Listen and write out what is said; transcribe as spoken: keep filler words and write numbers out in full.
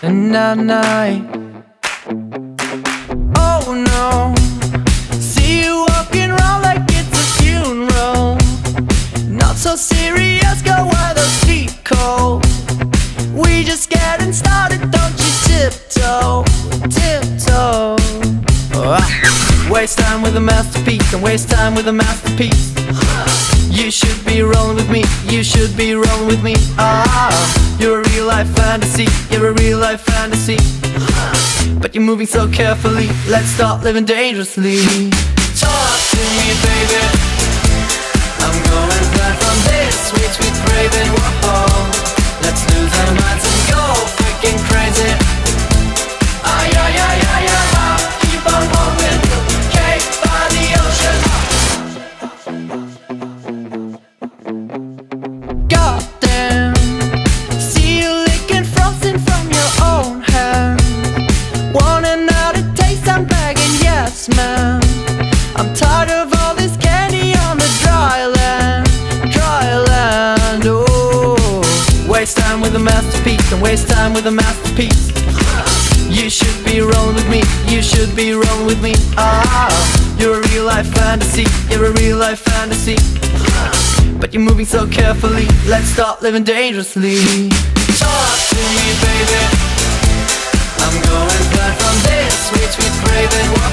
And at night, oh no, see you walking around like it's a funeral. Not so serious, girl, why those feet cold? We just getting started, don't you tiptoe, tiptoe. Oh, waste time with a masterpiece, and waste time with a masterpiece. You should be rolling with me, you should be rolling with me. Ah, you're a real life fantasy, you're a real life fantasy. But you're moving so carefully, let's start living dangerously. Talk to me, baby, I'm going blind from this sweet, sweet craving. Whoa, let's lose our minds and go freaking crazy. Ay, ay, ay, ay, ay, ay. Keep on moving, cake by the ocean. Goddamn, see you licking frosting from your own hand. Want another taste? I'm begging, yes ma'am. I'm tired of all this candy on the dry land, dry land. Oh, waste time with a masterpiece, and waste time with a masterpiece. You should be rolling with me, you should be rolling with me. Ah, you're a real life fantasy, you're a real life fantasy. But you're moving so carefully, let's start living dangerously. Talk to me, baby, I'm going blind from this sweet, sweet craving.